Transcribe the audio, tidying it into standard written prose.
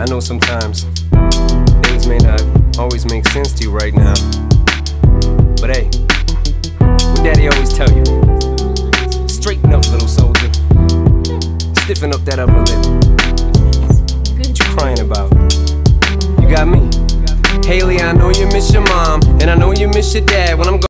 know sometimes things may not always make sense to you right now, but hey, what Daddy always tell you, straighten up, little soldier, stiffen up that upper lip. What you crying about? You got me. Haley, I know you miss your mom, and I know you miss your dad. When I'm